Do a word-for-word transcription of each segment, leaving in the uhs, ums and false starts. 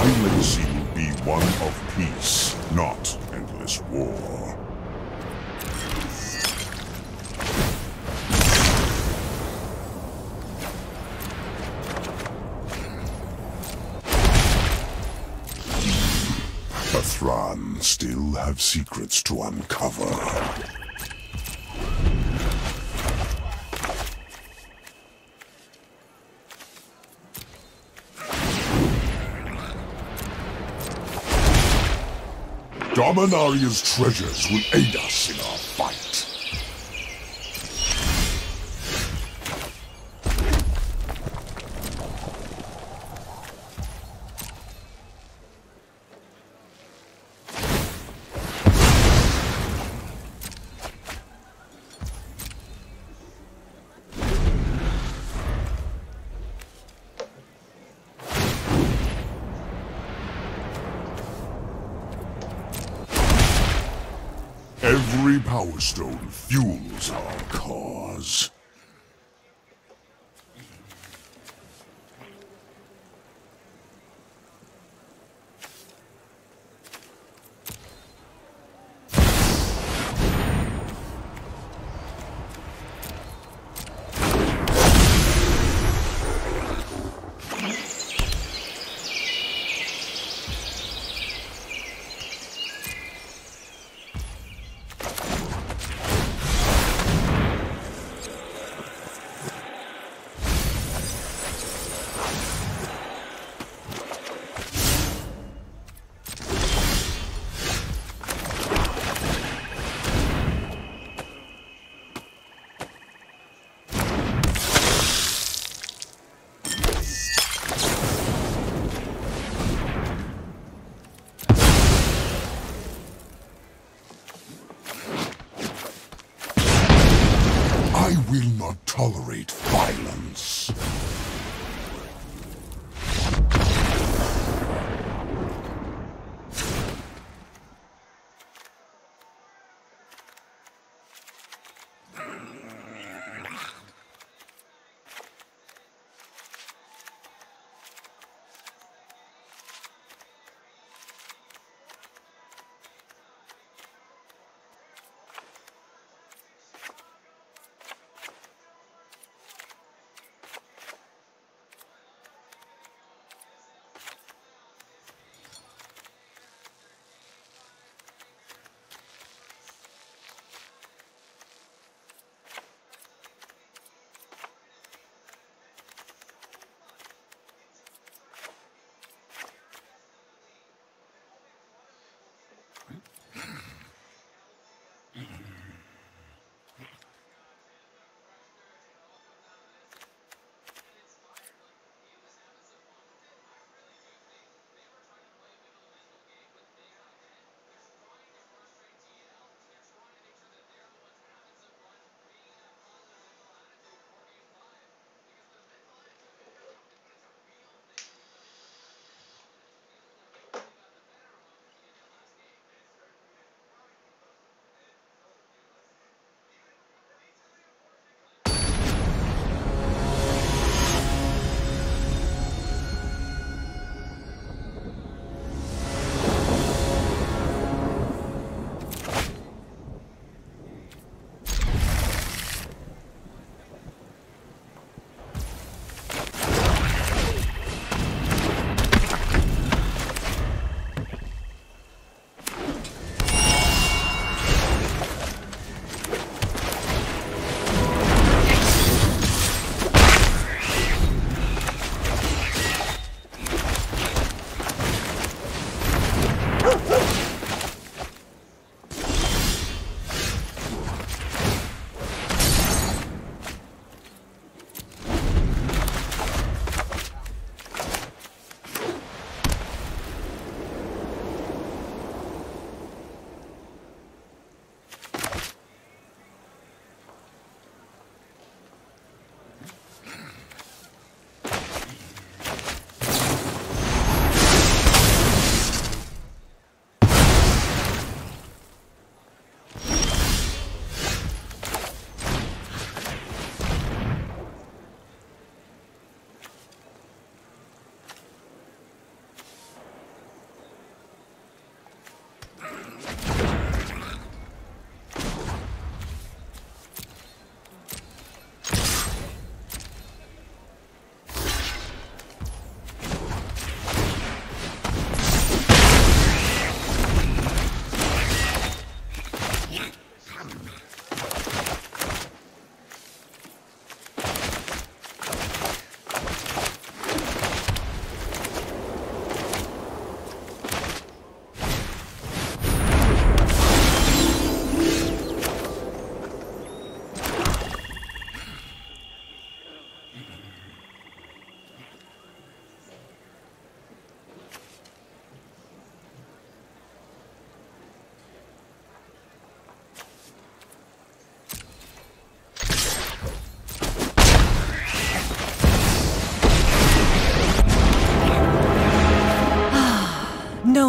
legacy will be one of peace, not endless war. The Thran still have secrets to uncover. Dominaria's treasures will aid us in our fight. Every Power Stone fuels our cause.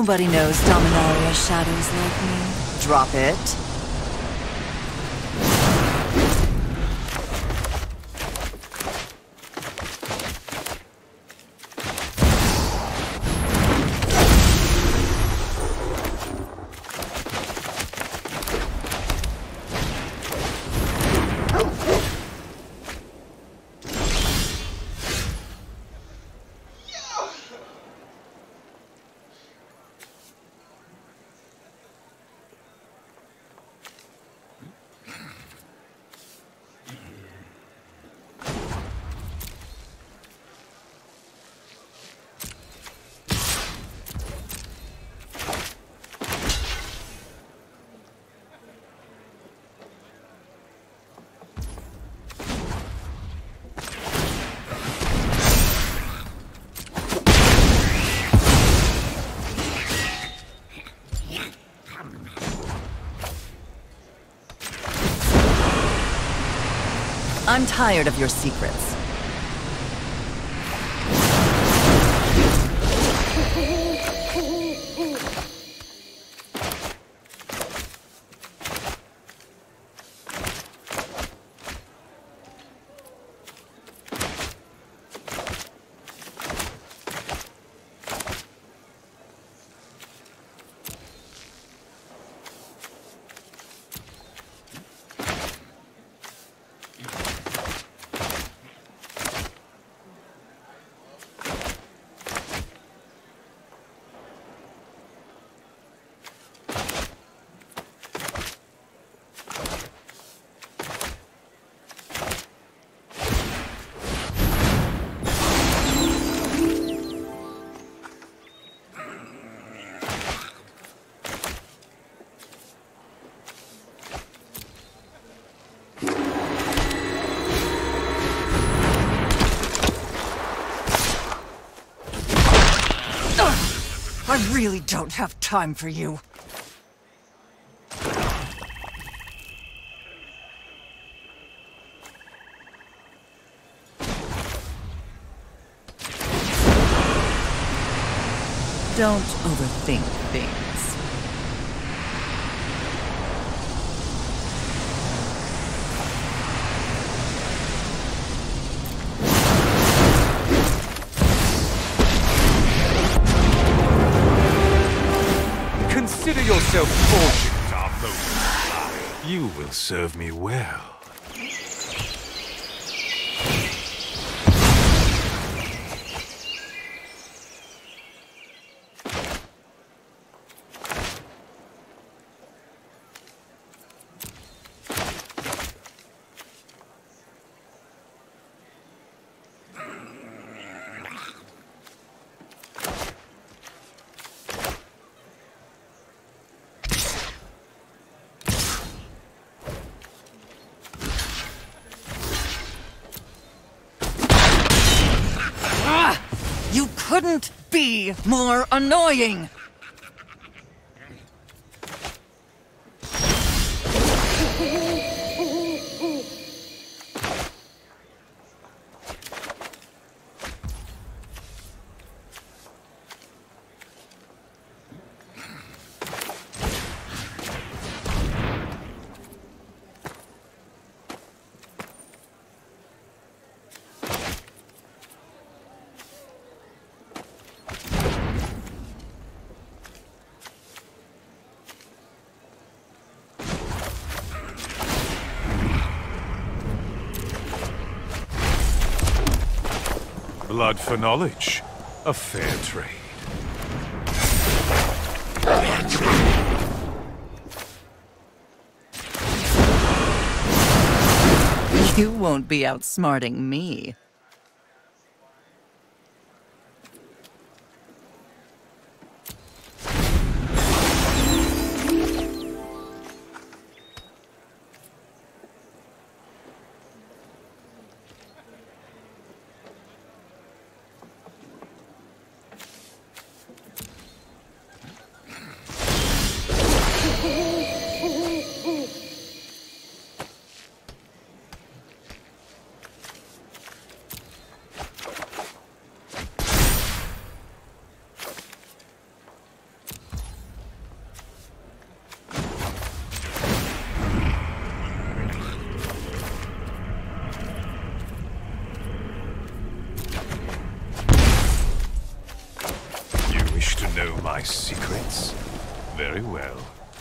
Nobody knows Dominaria shadows like me. Drop it. I'm tired of your secrets. I really don't have time for you. Don't overthink things. Consider yourself fortunate, our most. You will serve me well. You couldn't be more annoying! Blood for knowledge. A fair trade. You won't be outsmarting me. my secrets? Very well.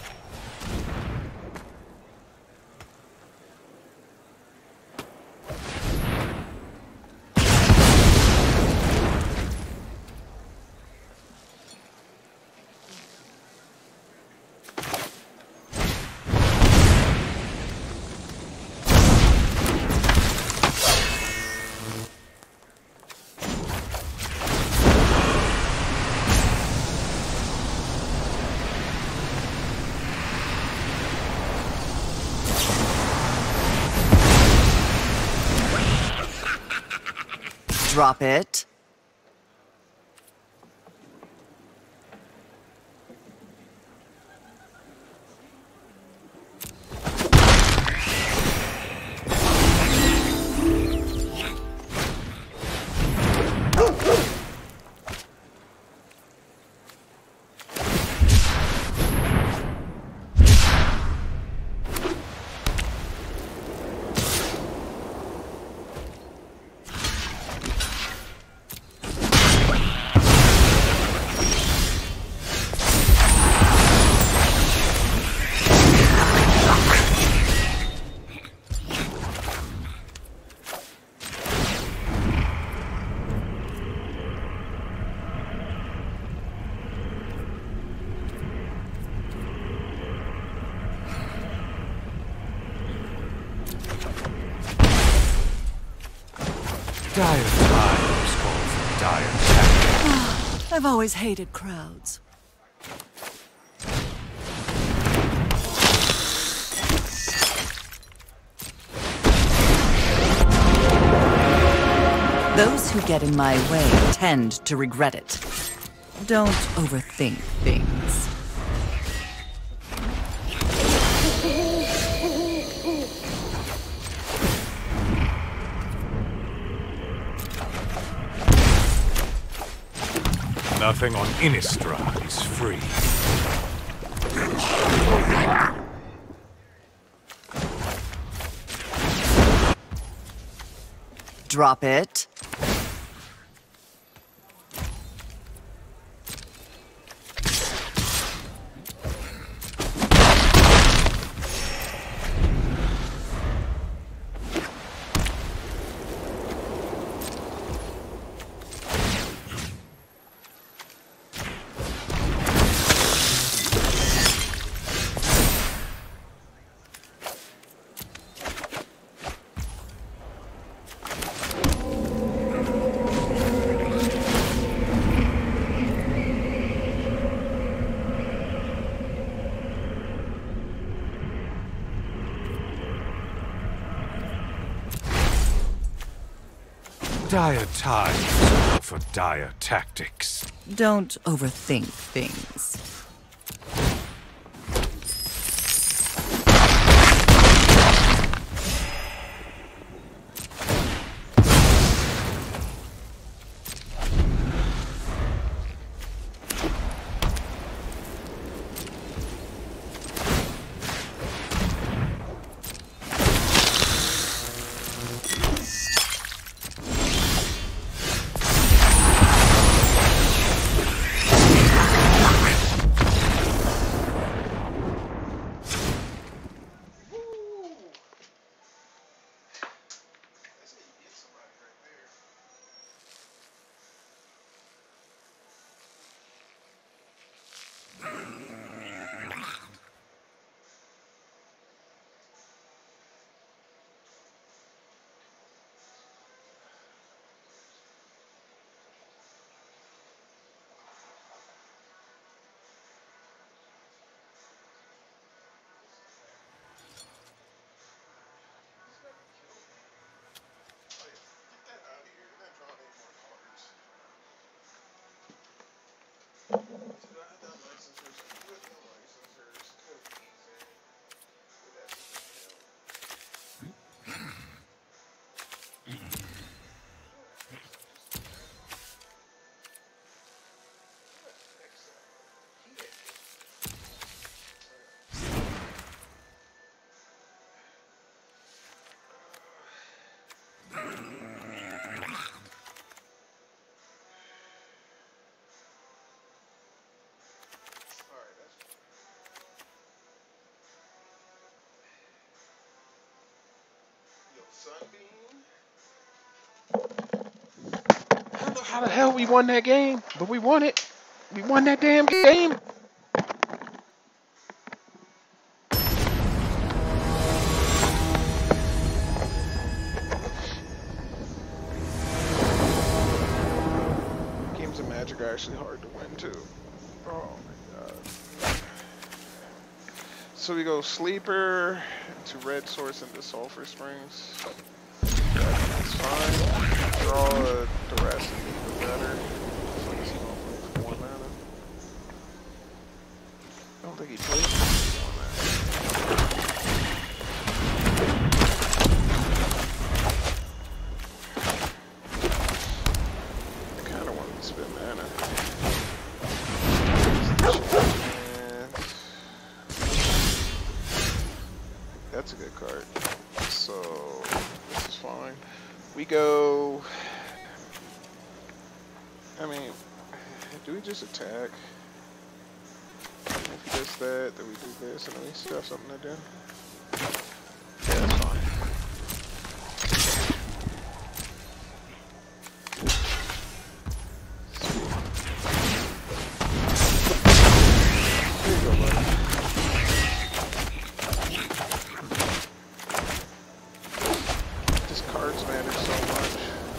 Drop it. Dire times call for dire tactics. I've always hated crowds. Those who get in my way tend to regret it. Don't overthink things. Nothing on Innistrad is free. Drop it. Dire times call for dire tactics. Don't overthink things. How the hell we won that game? But we won it. We won that damn game. Games of Magic are actually hard to win too. Oh my god. So we go Sleeper to Red Source into Sulphur Springs. That's fine. Draw a Thoracic Eagle better. So he's going for four mana. I don't think he plays four mana. I kinda wanted to spend mana. That's a good card. So this is fine. We go. I mean, do we just attack? If he does that, then we do this, and then we still have something to do. Yeah, that's fine. There you go, buddy. Just cards matter so much.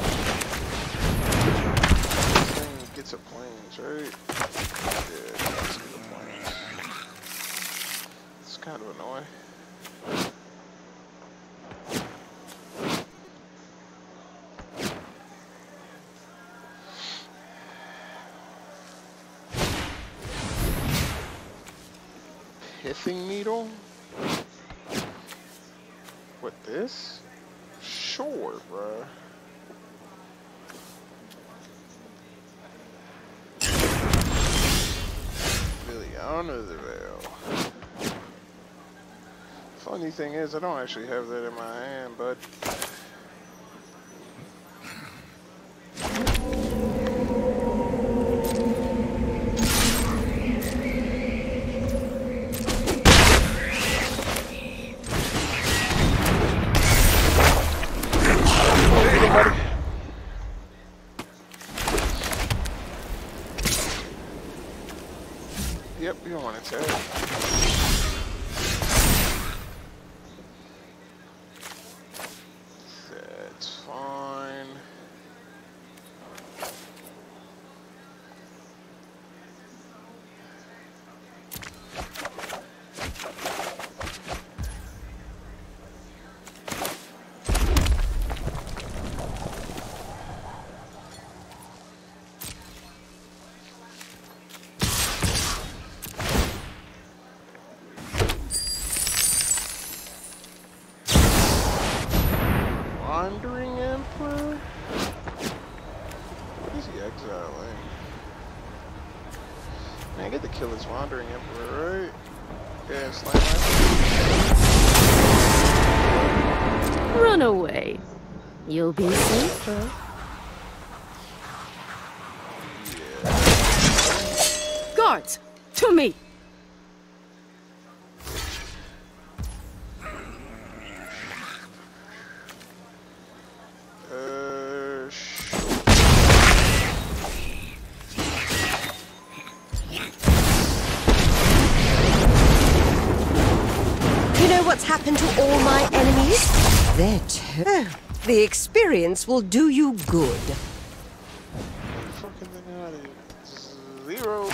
This thing gets a planes, right? Yeah, it does get a planes. It's kind of annoying. Pithing Needle? What, this? Sure, bruh. Liliana the Veil. Funny thing is, I don't actually have that in my hand, but yep, you don't want to tell. That's fine. Wandering Emperor? What is he exiling? Man, I get to kill this Wandering Emperor, right? Yeah, slam that. Run away. You'll be safer. Yeah. Guards, to me. Uh, sure. You know what's happened to all my enemies? They're too. The experience will do you good. Fucking thing out of here. Zero.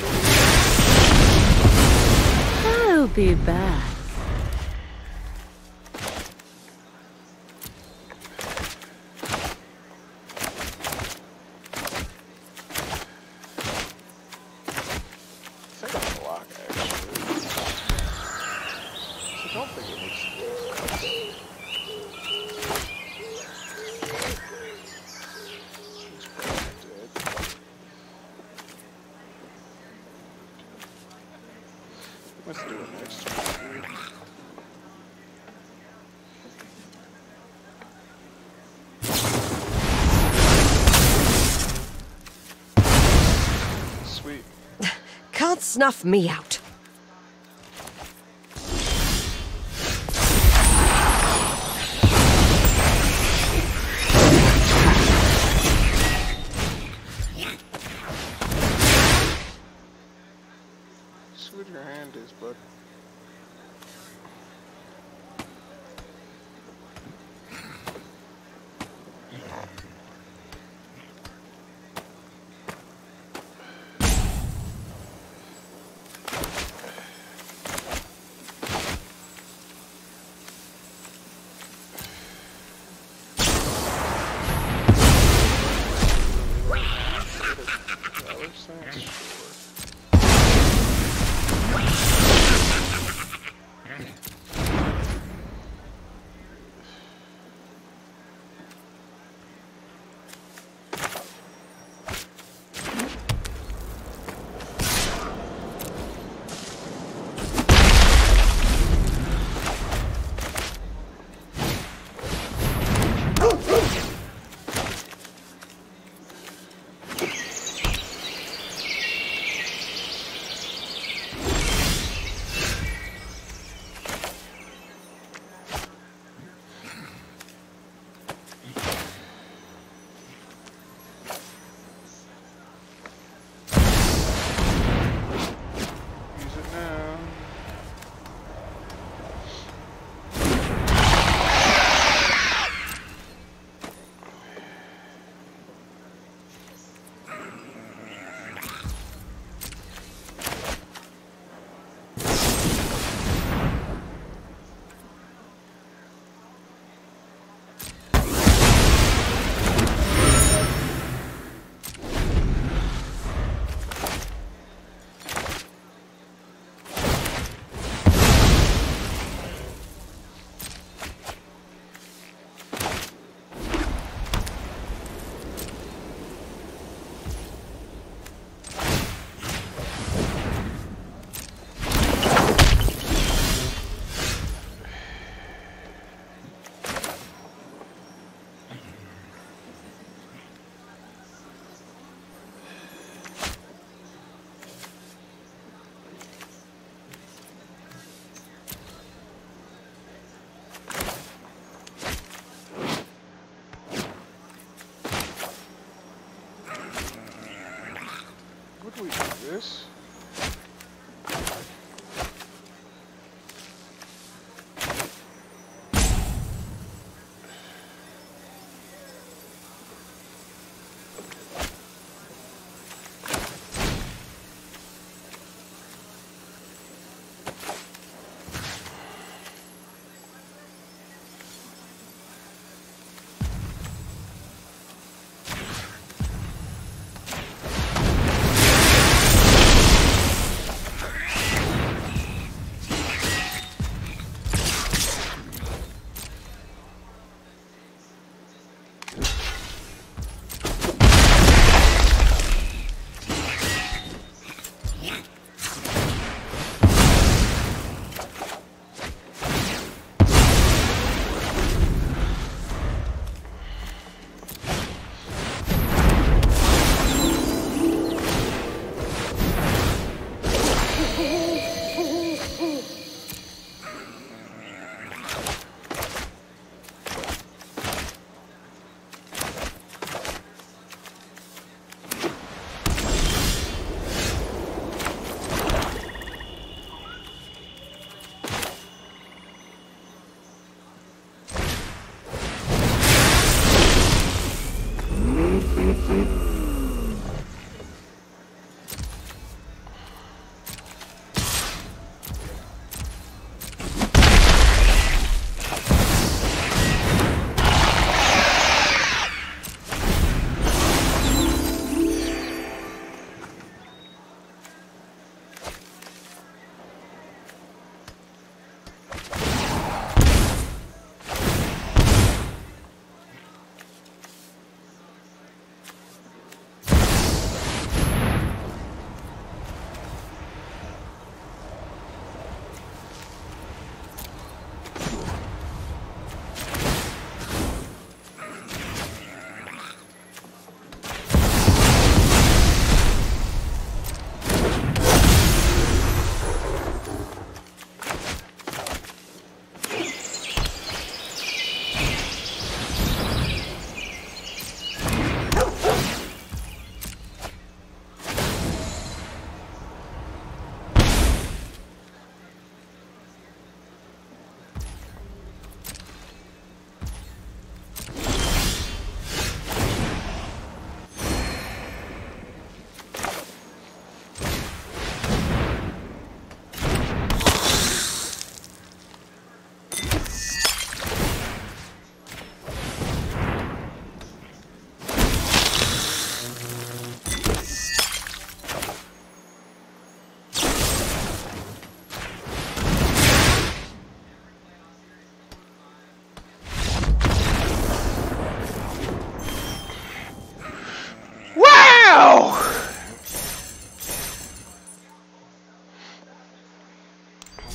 I'll be back. I think I'm block, actually. I don't think it makes a difference. He's probably dead. Let's do it next turn. Sweet. Can't snuff me out. See what your hand is, bud.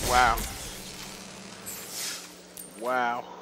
Wow. Wow.